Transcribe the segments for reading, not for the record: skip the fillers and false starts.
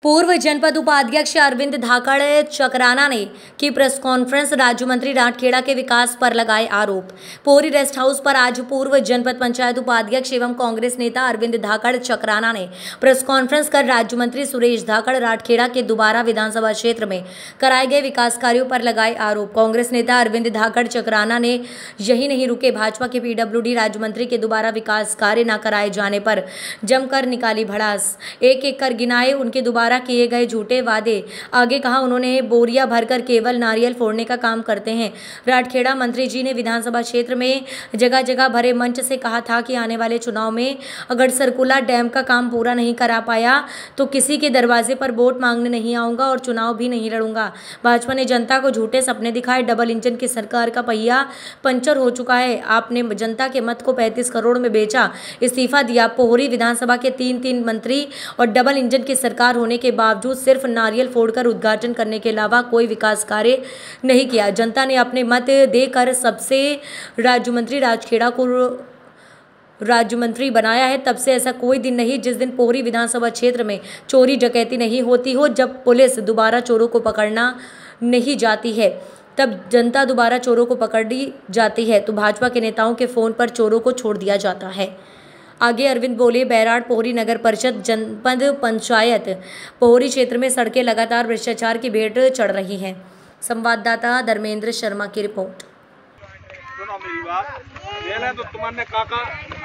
पूर्व जनपद उपाध्यक्ष अरविंद धाकड़ चकराना ने की प्रेस कॉन्फ्रेंस, राज्य मंत्री राठखेड़ा के विकास पर लगाए आरोप। पोहरी रेस्ट हाउस पर आज पूर्व जनपद पंचायत उपाध्यक्ष एवं कांग्रेस नेता अरविंद धाकड़ चकराना ने प्रेस कॉन्फ्रेंस कर राज्य मंत्री सुरेश धाकड़ राठखेड़ा के दोबारा विधानसभा क्षेत्र में कराए गए विकास कार्यों पर लगाए आरोप। कांग्रेस नेता अरविंद धाकड़ चकराना ने यही नहीं रुके, भाजपा के पीडब्ल्यूडी राज्य मंत्री के दोबारा विकास कार्य न कराए जाने पर जमकर निकाली भड़ास। एक एक कर गिनाए उनके दोबारा किए गए झूठे वादे। आगे कहा उन्होंने बोरिया भरकर केवल नारियल फोड़ने का काम करते हैं। राठखेड़ा मंत्री जी ने विधानसभा क्षेत्र में जगह जगह भरे मंच से कहा था कि आने वाले चुनाव में अगर सरकुला डैम का काम पूरा नहीं करा पाया तो किसी के दरवाजे पर वोट मांगने नहीं आऊंगा और चुनाव भी नहीं लड़ूंगा। भाजपा ने जनता को झूठे सपने दिखाए। डबल इंजन की सरकार का पहिया पंचर हो चुका है। आपने जनता के मत को 35 करोड़ में बेचा, इस्तीफा दिया। पोहरी विधानसभा के 3 मंत्री और डबल इंजन की सरकार होने के बावजूद सिर्फ नारियल फोड़कर उद्घाटन करने के अलावा कोई विकास कार्य नहीं किया। जनता ने अपने मत देकर सबसे राज्य मंत्री राठखेड़ा को राज्य मंत्री बनाया है। तब से ऐसा कोई दिन नहीं जिस दिन पोहरी विधानसभा क्षेत्र में चोरी डकैती नहीं होती हो। जब पुलिस दोबारा चोरों को पकड़ना नहीं जाती है, तब जनता दोबारा चोरों को पकड़ी जाती है तो भाजपा के नेताओं के फोन पर चोरों को छोड़ दिया जाता है। आगे अरविंद बोले, बैराड़ पोहरी नगर परिषद जनपद पंचायत पोहरी क्षेत्र में सड़कें लगातार भ्रष्टाचार की भेंट चढ़ रही हैं। संवाददाता धर्मेंद्र शर्मा की रिपोर्ट। सुनो मेरी बात, ये तो तुम्हारे काका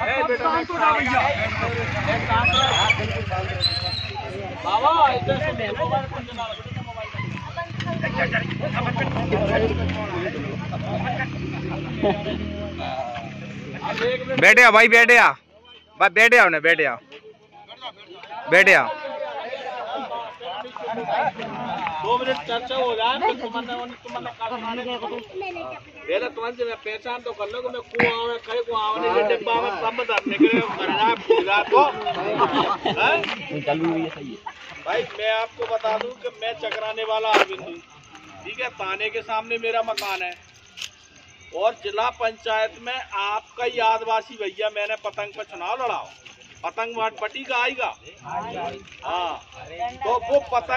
बैठे भाई, बैठे आ भाई, बैठे आओ, बैठे आओ, बैठे आओ। 2 मिनट चर्चा हो जाए तो तुम्हारे पहले तुम्हारे मैं पहचान तो कर लो कि मैं को आवे कहीं को आवे नहीं डिब्बा में सब धरने के लिए करना पूरा तो भाई मैं आपको बता दूं कि मैं चकराने वाला अरविंद हूं, ठीक है। थाने के सामने मेरा मकान है और जिला पंचायत में आपका ही आदिवासी भैया मैंने पतंग पर चुनाव लड़ा। पतंग वाटपट्टी का आएगा, हाँ, तो वो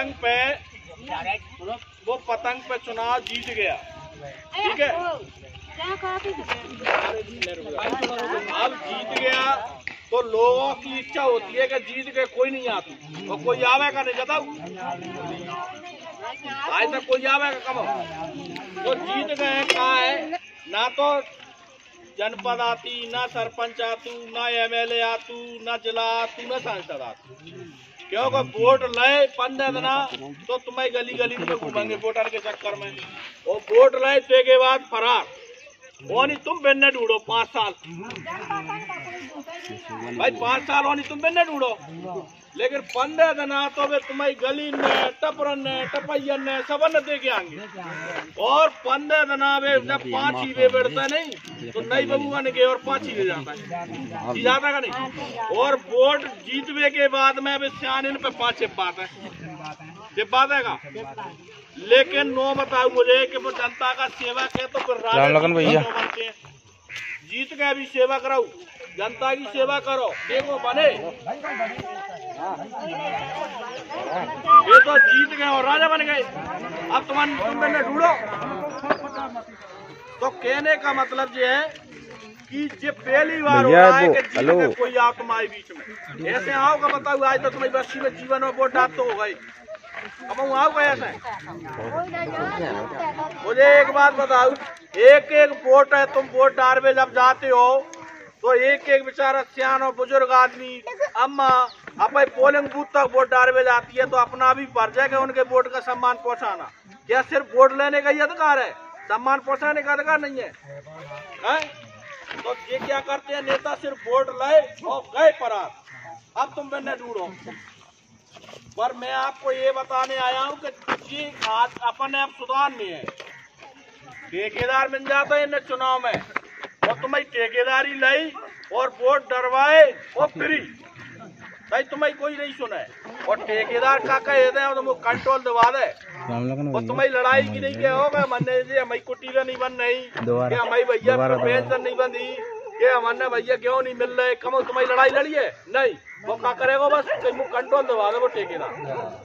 पतंग पे चुनाव जीत गया, ठीक है। अब जीत गया तो लोगों की इच्छा होती है कि जीत के कोई नहीं आती और कोई आवेगा नहीं जाता। आज तक कोई आवेगा कब तो जीत गए। कहा है ना तो जनपद आती, ना सरपंच आतू, ना एमएलए आतू, ना जिला आतू, ना सांसद आतू। क्योंकि वोट लय 15 दिन तो तुम्हें गली गली में घूमेंगे वोटर के चक्कर में, और वोट लय तो के बाद फरार होनी तुम बिन्ने ढूंढो 5 साल भाई, 5 साल होनी तुम बिन्ने ढूंढो, लेकिन 15 दिन तो वे तुम्हारी गली में टपरन ने टपैयन ने सबन दे के आएंगे। और 15 दिन वे जब 5 ही वे बैठता नहीं तो नई बबुआ ने गए और 5 ही ले जाता है, जी जाता का नहीं। और वोट जीतने के बाद में वे सियान इन पे 5 बात है, जब बात है। लेकिन नो बताओ मुझे कि वो जनता का सेवा के तो फिर भैया जीत के भी सेवा कराओ, जनता की सेवा करो, देखो बने ये तो जीत गए और राजा बन गए। अब तुमने ढूंढो तो कहने का मतलब ये है कि ये पहली बार हो रहा है कि जीत के कोई आओ तुम्हारे बीच में, ऐसे आओगे बताओ। आज तो तुम्हारी बस्ती में जीवन में वोट डाल तो हो गई, अब आओ गए ऐसे। मुझे एक बात बताओ, एक वोट है, तुम वोट डालने जब जाते हो तो एक बेचारा सियान और बुजुर्ग आदमी अम्मा अपने पोलिंग बूथ तक वोट डालने जाती है तो अपना भी फर्ज है कि उनके वोट का सम्मान पहुंचाना। क्या सिर्फ वोट लेने का ही अधिकार है, सम्मान पहुंचाने का अधिकार नहीं है? तो ये क्या करते हैं नेता, सिर्फ वोट लाए और गए फरार। अब तुम मैंने ढूंढो, पर मैं आपको ये बताने आया हूँ कि ये आज अपने आप सुधार में है। ठेकेदार मिल जाता है इन चुनाव में और तुम्हारी ठेकेदारी लाई और वोट डरवाए और फ्री भाई तुम्हारी कोई नहीं सुना है। और ठेकेदार का कहे तो कंट्रोल दबा दे और तुम्हारी लड़ाई की नहीं क्या होगा, मन्ने जी हमारी कुटीला नहीं बन रही, हमारी भैया पेंशन नहीं बंदी, कि हमारे भैया क्यों नहीं मिल रहे, कम तुम्हारी लड़ाई लड़ी है नहीं, वो क्या करेगा बस कंट्रोल दबा दे वो ठेकेदार।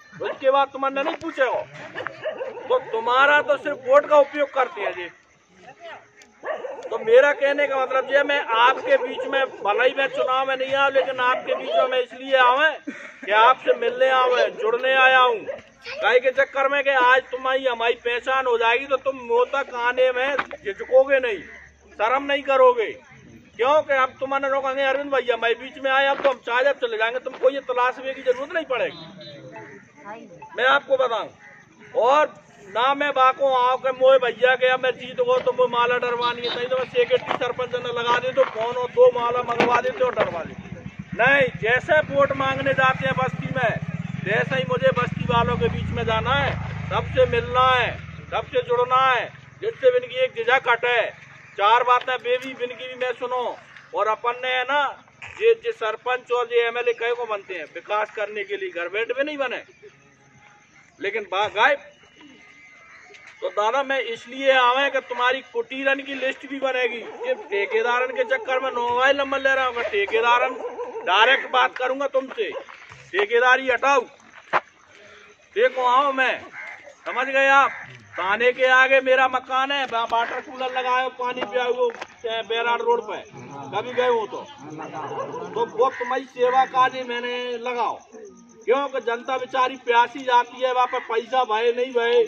उसके बाद तुमने नहीं पूछे हो, तो तुम्हारा तो सिर्फ वोट का उपयोग करते हैं जी। तो मेरा कहने का मतलब ये, मैं आपके बीच में, भले ही मैं चुनाव में नहीं आऊँ, लेकिन आपके बीच में मैं इसलिए आवे कि आपसे मिलने आवे, जुड़ने आया हूँ। कई के चक्कर में कि आज तुम्हारी हमारी पहचान हो जाएगी तो तुम मुँह तक आने में झिझकोगे नहीं, शर्म नहीं करोगे। क्यों कि अब तुम्हारे लोग कहेंगे अरविंद भैया मैं बीच में आए, अब तो हम चाहे चले जाएंगे, तुमको ये तलाशने की जरूरत नहीं पड़ेगी, मैं आपको बताऊं। और ना मैं बाको आओ के मोए भैया के अब मैं जीत गो तो मोए माला डरवानी है, नहीं तो मैं सेक्रेटरी सरपंच ने लगा दे तो फोन और 2 माला मंगवा देते और डरवा देते। नहीं, जैसे वोट मांगने जाते हैं बस्ती में, जैसे ही मुझे बस्ती वालों के बीच में जाना है, सबसे मिलना है, सबसे जुड़ना है, जिससे इनकी एक झिझक हटे, 4 बातें बेबी बिनकी भी मैं सुनो। और अपन ने है ना ये सरपंच और ये MLA कई को बनते हैं विकास करने के लिए, घर बैठ में नहीं बने, लेकिन गायब। तो दादा मैं इसलिए आवे कि तुम्हारी कुटीरन की लिस्ट भी बनेगी। ये ठेकेदारन के चक्कर में मोबाइल नंबर ले रहा हूँ, ठेकेदारन डायरेक्ट बात करूंगा तुमसे, ठेकेदारी हटाओ, देखो आओ, मैं समझ गए आप। थाने के आगे मेरा मकान है, वाटर कूलर लगाओ, पानी पियाओ बैराड़ रोड पे, कभी गए हो तो वो तुम्हारी सेवा काज मैंने लगाओ। क्योंकि जनता बेचारी प्यासी जाती है, वहाँ पे पैसा भाई नहीं भाई,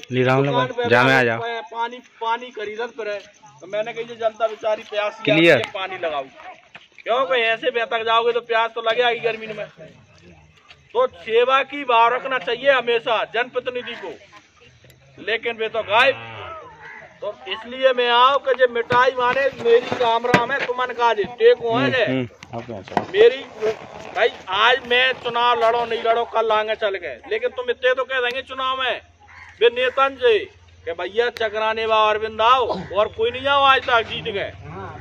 पानी खरीदत पर है, तो मैंने कही जनता बेचारी प्यासी जाती है, पानी लगाओ। क्योंकि ऐसे बेतक जाओगे तो प्यास तो लगेगी गर्मी में। तो सेवा की भाव रखना चाहिए हमेशा जनप्रतिनिधि को, लेकिन वे तो गायब। तो इसलिए मैं आओ कि जब मिठाई माने मेरी राम राम है, तुमन का टेको है मेरी भाई। आज मैं चुनाव लड़ो नहीं लड़ो, कल आगे चल गए, लेकिन तुम इतने तो कह देंगे चुनाव में वे नेतन जी कि भैया चकराने बा अरविंद आओ, और कोई नहीं आओ आज तक जीत गए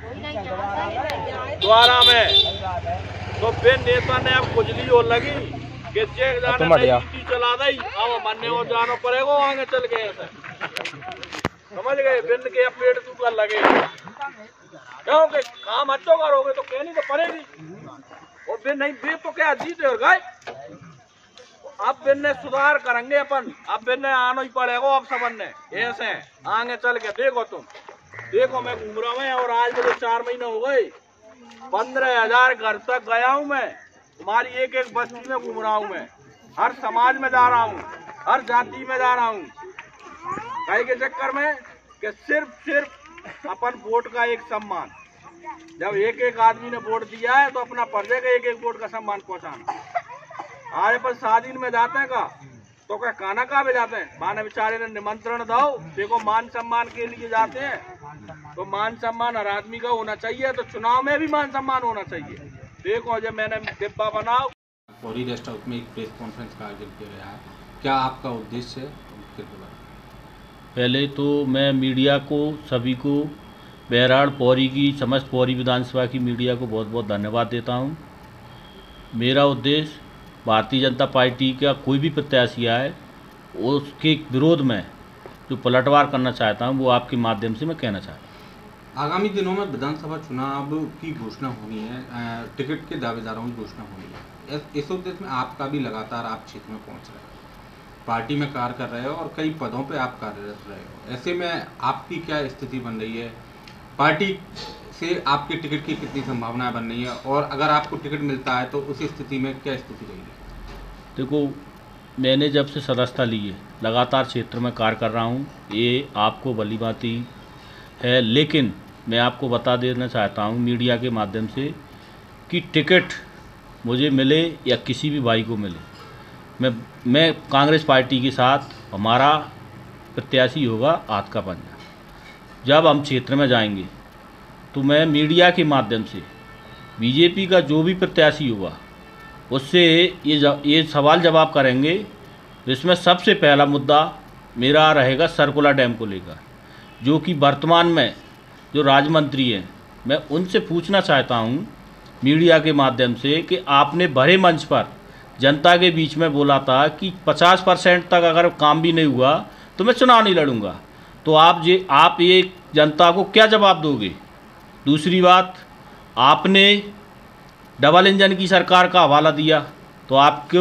द्वारा में। तो फिर नेता ने अब खुजली हो लगी कि चेक जाने चला दी, अब मरने और जानो पड़ेगा आगे चल गए, समझ गए। बिंद के पेड़ टूटने लगे, क्योंकि काम अच्छो करोगे तो कहनी तो पड़ेगी, और फिर नहीं फिर तो क्या जीते और गए। अब फिर ने सुधार करेंगे अपन, अब फिर ने आना ही पड़ेगा, अब सबन ने ऐसे आगे चल के देखो। तुम देखो मैं घूम रहा हूँ, और आज मुझे 4 महीने हो गए, 15,000 घर तक गया हूँ मैं, तुम्हारी एक एक बस्ती में घूम रहा हूँ मैं, हर समाज में जा रहा हूँ, हर जाति में जा रहा हूँ। कई के चक्कर में कि सिर्फ अपन वोट का एक सम्मान, जब एक एक आदमी ने वोट दिया है तो अपना फर्ज है कि एक एक वोट का सम्मान पहुंचाना। आज अपन शादी में जाते हैं का तो क्या खाना कहाँ पे जाते हैं, माने बेचारे ने निमंत्रण दो, देखो मान सम्मान के लिए जाते हैं, तो मान सम्मान हर आदमी का होना चाहिए, तो चुनाव में भी मान सम्मान होना चाहिए। देखो जब मैंने डिब्बा बनाओ, पौरी रेस्ट हाउस में एक प्रेस कॉन्फ्रेंस का आयोजन किया गया है, क्या आपका उद्देश्य है? पहले तो मैं मीडिया को, सभी को, बैराड़ पौरी की, समस्त पौरी विधानसभा की मीडिया को बहुत बहुत धन्यवाद देता हूं। मेरा उद्देश्य भारतीय जनता पार्टी का कोई भी प्रत्याशी आए उसके विरोध में जो पलटवार करना चाहता हूं, वो आपके माध्यम से मैं कहना चाहता हूँ। आगामी दिनों में विधानसभा चुनाव की घोषणा होनी है, टिकट के दावेदारों की घोषणा होनी है। इस उद्देश्य में आपका भी लगातार आप क्षेत्र में पहुँच रहे हो, पार्टी में कार्य कर रहे हो और कई पदों पे आप कार्यरत रहे हो। ऐसे में आपकी क्या स्थिति बन रही है, पार्टी से आपके टिकट की कितनी संभावनाएं बन रही है, और अगर आपको टिकट मिलता है तो उस स्थिति में क्या स्थिति रहेगी? देखो, मैंने जब से सदस्यता ली है लगातार क्षेत्र में कार्य कर रहा हूँ, ये आपको भली भांति है, लेकिन मैं आपको बता देना चाहता हूँ मीडिया के माध्यम से कि टिकट मुझे मिले या किसी भी भाई को मिले, मैं कांग्रेस पार्टी के साथ, हमारा प्रत्याशी होगा हाथ का पंजा। जब हम क्षेत्र में जाएंगे तो मैं मीडिया के माध्यम से बीजेपी का जो भी प्रत्याशी होगा उससे ये सवाल जवाब करेंगे। इसमें सबसे पहला मुद्दा मेरा रहेगा सरकुला डैम को लेकर, जो कि वर्तमान में जो राज्य मंत्री हैं, मैं उनसे पूछना चाहता हूं मीडिया के माध्यम से कि आपने बड़े मंच पर जनता के बीच में बोला था कि 50% तक अगर काम भी नहीं हुआ तो मैं चुनाव नहीं लड़ूंगा, तो आप ये जनता को क्या जवाब दोगे? दूसरी बात, आपने डबल इंजन की सरकार का हवाला दिया, तो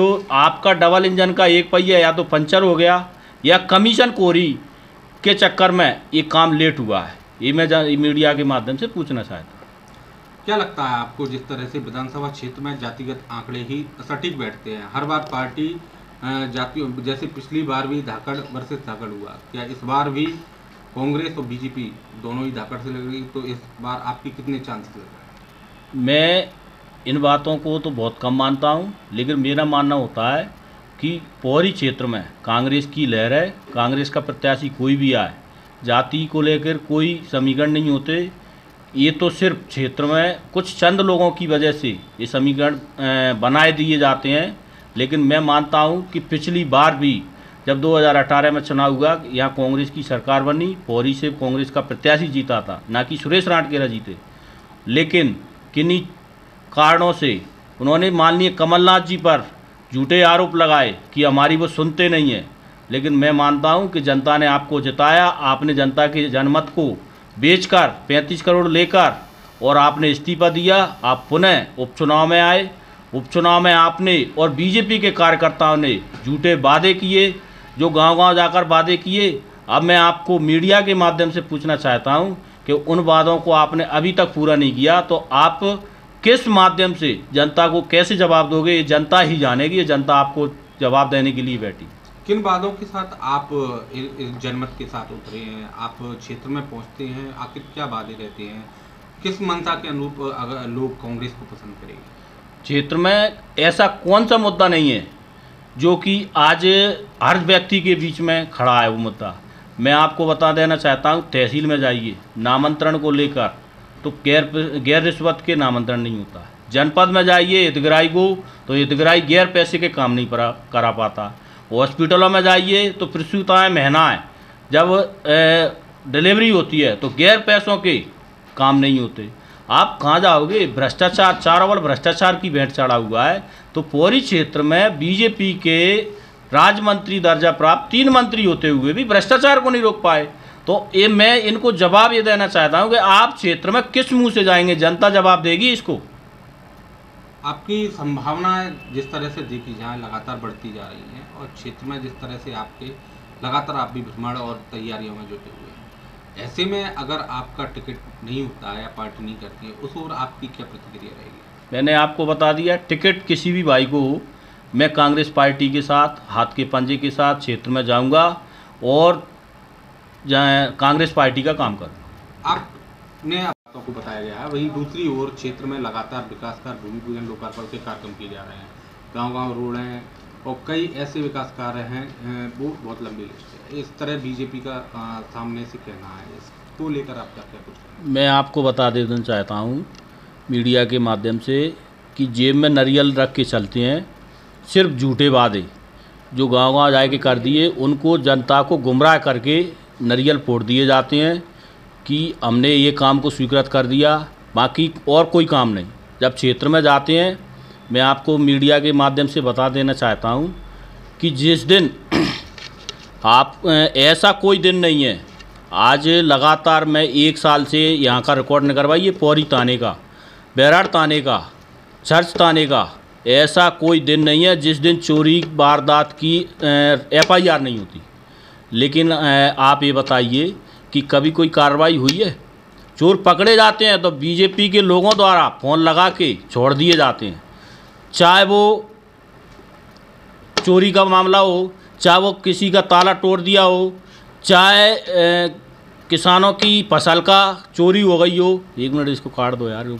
आपका डबल इंजन का एक पहिया या तो पंचर हो गया या कमीशन कोरी के चक्कर में ये काम लेट हुआ है। ये मैं मीडिया के माध्यम से पूछना चाहता हूँ। क्या लगता है आपको, जिस तरह से विधानसभा क्षेत्र में जातिगत आंकड़े ही सटीक बैठते हैं, हर बार पार्टी जाति, जैसे पिछली बार भी धाकड़ वर्सेस धाकड़ हुआ, क्या इस बार भी कांग्रेस और बीजेपी दोनों ही धाकड़ से लग रही, तो इस बार आपकी कितने चांसेस लग रहे हैं? मैं इन बातों को तो बहुत कम मानता हूं, लेकिन मेरा मानना होता है कि पौरी क्षेत्र में कांग्रेस की लहर है। कांग्रेस का प्रत्याशी कोई भी आए, जाति को लेकर कोई समीकरण नहीं होते। ये तो सिर्फ क्षेत्र में कुछ चंद लोगों की वजह से ये समीकरण बनाए दिए जाते हैं। लेकिन मैं मानता हूं कि पिछली बार भी जब 2018 में चुनाव हुआ, यहाँ कांग्रेस की सरकार बनी, पौरी से कांग्रेस का प्रत्याशी जीता था, ना कि सुरेश राणकेरा जीते। लेकिन किन्हीं कारणों से उन्होंने माननीय कमलनाथ जी पर झूठे आरोप लगाए कि हमारी वो सुनते नहीं हैं। लेकिन मैं मानता हूं कि जनता ने आपको जिताया, आपने जनता के जनमत को बेचकर 35 करोड़ लेकर और आपने इस्तीफा दिया। आप पुनः उपचुनाव में आए। उपचुनाव में आपने और बीजेपी के कार्यकर्ताओं ने झूठे वादे किए, जो गांव-गांव जाकर वादे किए। अब मैं आपको मीडिया के माध्यम से पूछना चाहता हूं कि उन वादों को आपने अभी तक पूरा नहीं किया, तो आप किस माध्यम से जनता को कैसे जवाब दोगे? ये जनता ही जानेगी, ये जनता आपको जवाब देने के लिए बैठी। किन वादों के साथ आप इस जनमत के साथ उतरे हैं? आप क्षेत्र में पहुंचते हैं, आखिर क्या वादे रहते हैं? किस मंशा के अनुरूप अगर लोग कांग्रेस को पसंद करेंगे? क्षेत्र में ऐसा कौन सा मुद्दा नहीं है जो कि आज हर व्यक्ति के बीच में खड़ा है वो मुद्दा। मैं आपको बता देना चाहता हूँ, तहसील में जाइए, नामांतरण को लेकर तो गैर रिश्वत के नामांतरण नहीं होता। जनपद में जाइए हितग्राही को, तो हितग्राही गैर पैसे के काम नहीं करा पाता। हॉस्पिटलों में जाइए तो प्रसूताएँ महीना है, जब डिलीवरी होती है तो गैर पैसों के काम नहीं होते। आप कहाँ जाओगे? भ्रष्टाचार, चारों ओर भ्रष्टाचार की भेंट चढ़ा हुआ है। तो पौरी क्षेत्र में बीजेपी के राज्य मंत्री दर्जा प्राप्त 3 मंत्री होते हुए भी भ्रष्टाचार को नहीं रोक पाए। तो ये मैं इनको जवाब ये देना चाहता हूँ कि आप क्षेत्र में किस मुंह से जाएंगे? जनता जवाब देगी इसको। आपकी संभावनाएं जिस तरह से देखी जाए लगातार बढ़ती जा रही हैं, और क्षेत्र में जिस तरह से आपके लगातार आप भी भ्रमण और तैयारियों में जुटे हुए हैं, ऐसे में अगर आपका टिकट नहीं होता है या पार्टी नहीं करती है, उस ओर आपकी क्या प्रतिक्रिया रहेगी? मैंने आपको बता दिया, टिकट किसी भी भाई को हो, मैं कांग्रेस पार्टी के साथ हाथ के पंजे के साथ क्षेत्र में जाऊंगा और कांग्रेस पार्टी का काम करूँगा। आपने आपको बताया गया है, वहीं दूसरी ओर क्षेत्र में लगातार विकास कार्य, भूमि पूजन, लोकार्पण के कार्यक्रम किए जा रहे हैं। गांव-गांव रोड हैं और कई ऐसे विकास कार्य हैं, वो बहुत लंबी लिस्ट है। इस तरह बीजेपी का सामने से कहना है, इसको लेकर आप क्या कुछ? मैं आपको बता देना चाहता हूँ मीडिया के माध्यम से कि जेब में नारियल रख के चलते हैं, सिर्फ झूठे वादे जो गांव-गांव जाके कर दिए, उनको जनता को गुमराह करके नारियल फोड़ दिए जाते हैं कि हमने ये काम को स्वीकृत कर दिया, बाकी और कोई काम नहीं। जब क्षेत्र में जाते हैं, मैं आपको मीडिया के माध्यम से बता देना चाहता हूँ कि जिस दिन आप ऐसा कोई दिन नहीं है, आज लगातार मैं 1 साल से यहाँ का रिकॉर्ड न करवाइए, पौरी ताने का, बैराड़ ताने का, चर्च ताने का, ऐसा कोई दिन नहीं है जिस दिन चोरी वारदात की FIR नहीं होती। लेकिन आप ये बताइए कि कभी कोई कार्रवाई हुई है? चोर पकड़े जाते हैं तो बीजेपी के लोगों द्वारा फ़ोन लगा के छोड़ दिए जाते हैं, चाहे वो चोरी का मामला हो, चाहे वो किसी का ताला तोड़ दिया हो, चाहे किसानों की फसल का चोरी हो गई हो। 1 मिनट इसको काट दो यार।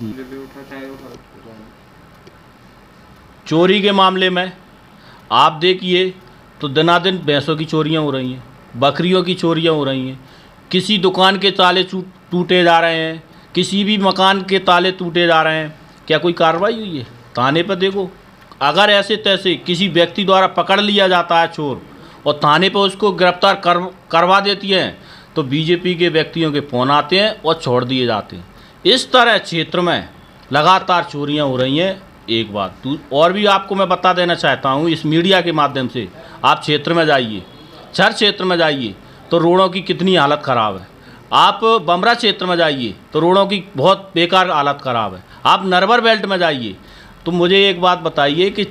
चोरी के मामले में आप देखिए तो दिनादिन भैंसों की चोरियां हो रही हैं, बकरियों की चोरियां हो रही हैं, किसी दुकान के ताले टूटे जा रहे हैं, किसी भी मकान के ताले टूटे जा रहे हैं। क्या कोई कार्रवाई हुई है? थाने पर देखो, अगर ऐसे तैसे किसी व्यक्ति द्वारा पकड़ लिया जाता है चोर और थाने पर उसको गिरफ्तार करवा देती हैं, तो बीजेपी के व्यक्तियों के फ़ोन आते हैं और छोड़ दिए जाते हैं। इस तरह क्षेत्र में लगातार चोरियां हो रही हैं। एक बात और भी आपको मैं बता देना चाहता हूं, इस मीडिया के माध्यम से आप क्षेत्र में जाइए, छर क्षेत्र में जाइए तो रोडों की कितनी हालत ख़राब है। आप बमरा क्षेत्र में जाइए तो रोडों की बहुत बेकार हालत ख़राब है। आप नरवर बेल्ट में जाइए तो मुझे एक बात बताइए कि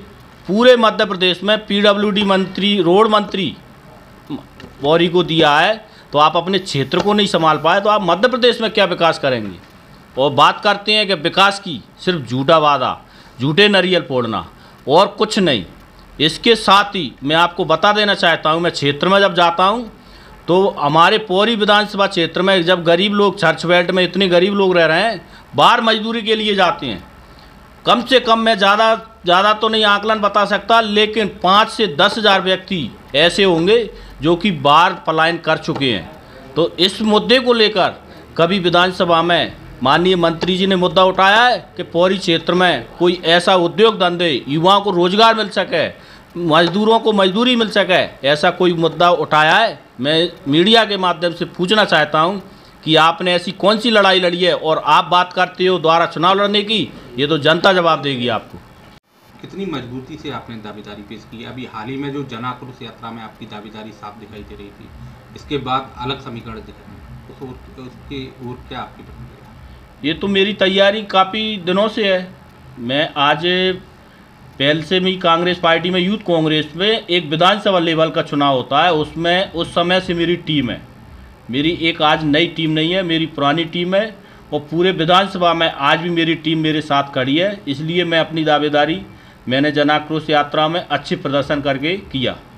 पूरे मध्य प्रदेश में पीडब्ल्यूडी मंत्री, रोड मंत्री पौरी को दिया है, तो आप अपने क्षेत्र को नहीं संभाल पाए तो आप मध्य प्रदेश में क्या विकास करेंगे। और बात करते हैं कि विकास की, सिर्फ झूठा वादा, झूठे नारियल फोड़ना और कुछ नहीं। इसके साथ ही मैं आपको बता देना चाहता हूं, मैं क्षेत्र में जब जाता हूं तो हमारे पौरी विधानसभा क्षेत्र में जब गरीब लोग, चर्च बेल्ट में इतने गरीब लोग रह रहे हैं, बाहर मजदूरी के लिए जाते हैं। कम से कम मैं ज़्यादा तो नहीं आकलन बता सकता, लेकिन 5 से 10 हज़ार व्यक्ति ऐसे होंगे जो कि बाहर पलायन कर चुके हैं। तो इस मुद्दे को लेकर कभी विधानसभा में माननीय मंत्री जी ने मुद्दा उठाया है कि पौरी क्षेत्र में कोई ऐसा उद्योग धंधे, युवाओं को रोजगार मिल सके, मजदूरों को मजदूरी मिल सके, ऐसा कोई मुद्दा उठाया है? मैं मीडिया के माध्यम से पूछना चाहता हूं कि आपने ऐसी कौन सी लड़ाई लड़ी है और आप बात करते हो द्वारा चुनाव लड़ने की, ये तो जनता जवाब देगी आपको। कितनी मजबूती से आपने दावेदारी पेश की? अभी हाल ही में जो जन आक्रोश यात्रा में आपकी दावेदारी साफ दिखाई दे रही थी, इसके बाद अलग समीकरण दिख रहे हैं, उसके और क्या आपकी प्रतिक्रिया? ये तो मेरी तैयारी काफ़ी दिनों से है। मैं आज पहले से भी कांग्रेस पार्टी में, यूथ कांग्रेस में एक विधानसभा लेवल का चुनाव होता है, उसमें उस समय से मेरी टीम है। मेरी एक आज नई टीम नहीं है, मेरी पुरानी टीम है और पूरे विधानसभा में आज भी मेरी टीम मेरे साथ खड़ी है। इसलिए मैं अपनी दावेदारी मैंने जन आक्रोश यात्रा में अच्छे प्रदर्शन करके किया।